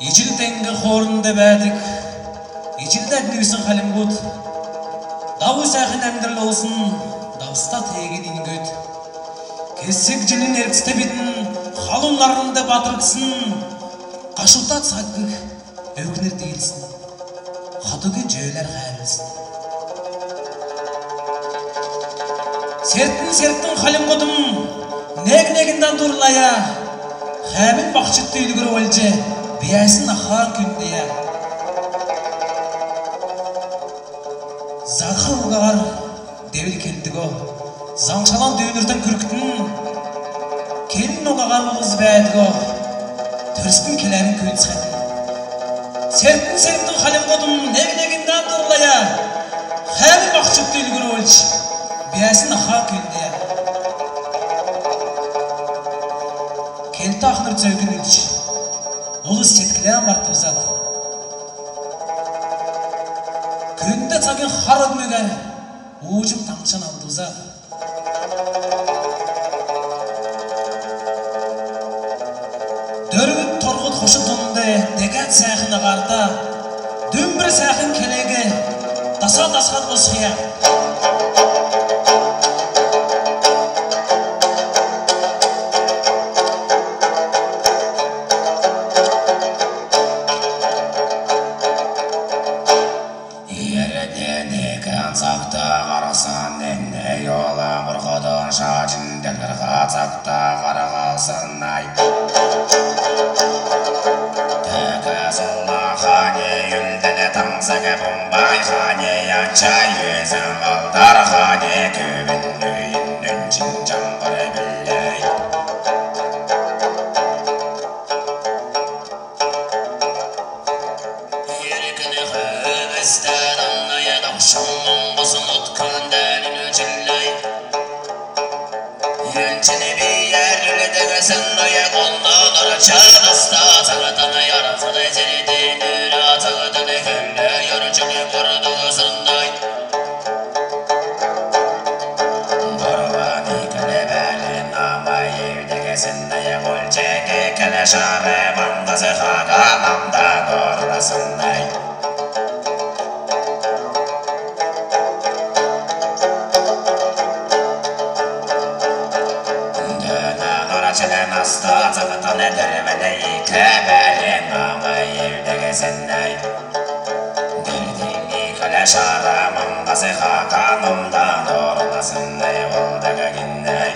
Ижил хоорунда байдаг. Ижилдээ нэгсэн халимгууд давуу сайхан амьдрал болсон. Давстаа тээгэн ингөд. Хэсэг жинэн эрдэстэй бидэн халуун наранда бадрагсан. Гашуудаа цагг өвгнэр дийлсэн. Хадугийн жөөлөр хайрлсан. Сэрдэн халимгуудам нэг дурлая. Хаймын багчд дэлгэр болж биясан ахаан күндээ. Захавгаар дэвэл хэлдэгөө. Заншалан дүүнэртэн күрэгтэн. Кэн нугагаар улс байдгөө. Төрстэн кэлэрэн күнцхэн. Сэрдэн халимгуудам нэг дурлая. Хаймын багчд дэлгэр болж биясан ахаан күндээ. Кентахнэр зövгөнөж улс сэтгэлээ мартамсаад күндэ цагийн хар өдмөгээр үүжим тамчан амдусаа дөрвөд торгод хошин тундэ дэгэд сайхан гарда дүмбэр сайхан кэлэгэ дасаад босхия. Şacın derler gazakta qarağalsın ay. Tekazılla xane yüldene tamsaga bombay xane yança yüzün aldar xane köbün nöyünün çincan qara billey. Yerikini xöbüsten anlaya dağşamın qızın utkan dəlin öcülley. Yönteni bir yerli demesin ayak ondan araçan hasta sağdana yaratılı ciridin üratığını gülle yorucunu kurduğusunday. Borvani kelebelin ama evde kesin ayak ol çeke keleşare bandası hakanamda doğrulasınday. Çelen hasta çağıtan edermeleyi keberin ama evde gezenley. Dildini kaleş aramam gazı hakanımdan doğrulasın ey olda geginley.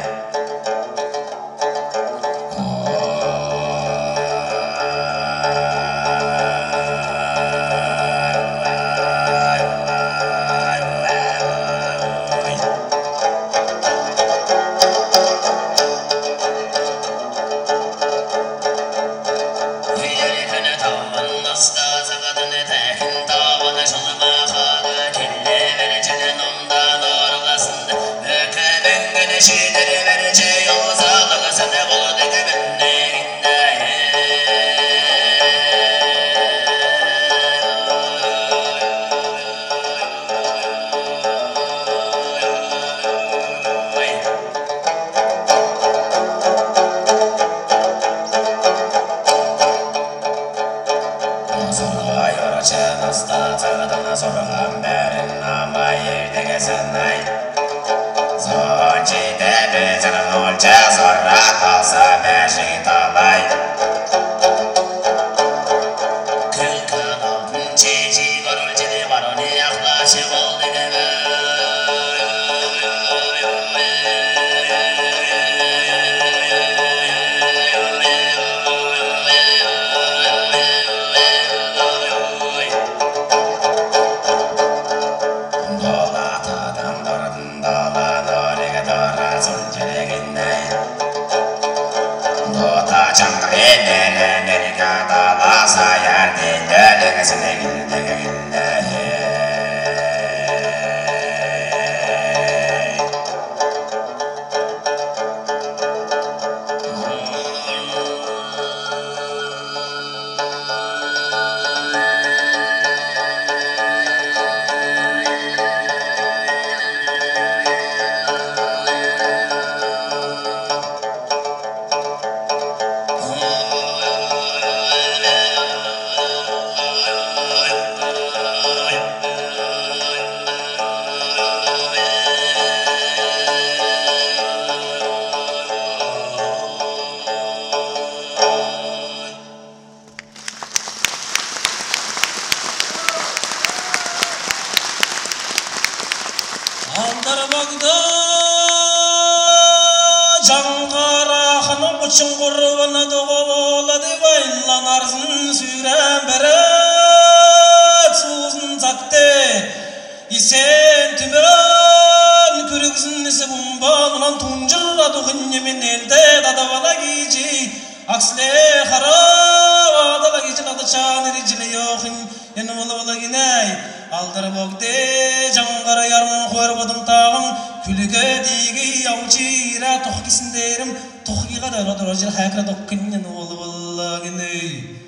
жаңғарақының құчын құрбаны доғалы деп айланарсын сүйрен бәрет суызын сакте исен түмірін күрігізін ісі бұмбалынан тұнжырады ғыннемен елді дадавала кейжі аксле харап адала кейжі нады чаныры жылы yoğun ені бала генай алдыр бөгде жаңғара ярмын қойыр бұдың тағым күлігі дейгі аучыра тоқ кесіндерім тоқиға да ұрадыр жыр хәкірі тоққынен бала генай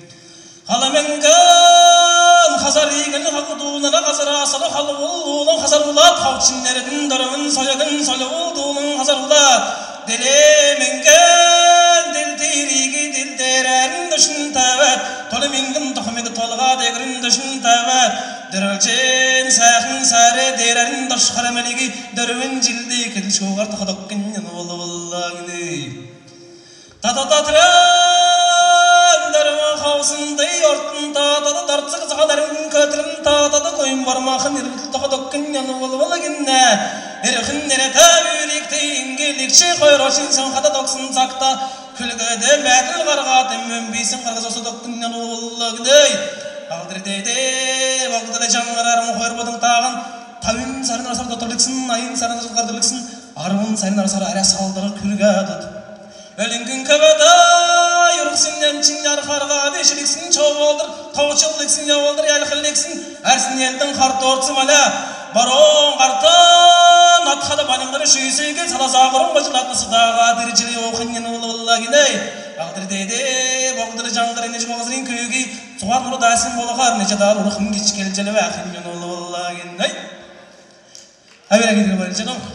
қаламенген қазар егіні қақыдуынына қазар асылы қалы болуының қазар ұлат қаутшынлердің дұрымын соягын солы болуының қазар ұлат делеменген делтириги делдерәрін дүшін тәвәт толы менгін тұқымегі толға дегірін дүшін тәвәт дөрөлчен сәхін сәрі дерәрін дұрш қарамәлігі дөрвін жылды кеділ шоғар тұқыдыққынен бала геней татататырын дөрвін қаусындай ортын татады дартсық сағадарың көтірін татады қойын бармақын еріл тұқыдыққынен бала генне еріқін нере тәбілікті еңгелікші қойрошын сөн қата тоқсын сақта күлгіді мәділ қарғаты мөнбейсін қарғыз осы тоққыннан олы гідей алдыр дейде бағдылы жаңғарарың қойыр бұдың тағын тауын сарын арасар дотырлықсын айын сарын арасар қардырлықсын армын сарын арасар әрі салдыры күлгі адыд өлінгін көбеді юрықсыннен чиняр қарға дешіліксін чауалдыр таучылықсын яуалдыр әлқіліксін әрсін елдің қарты ортсым әлі барон қартын атқады баныңғыры шүйсеге сала сағырын бажылатны сыдаға діржілі оқынен олы геней ағдыр дейде боғдыры жаңғыры неше боғызырын күйігі суғар нұры дәсін болығар неше дар ұрықым кешкел jelі вәқынен олы геней әбер әкедігі бар жаным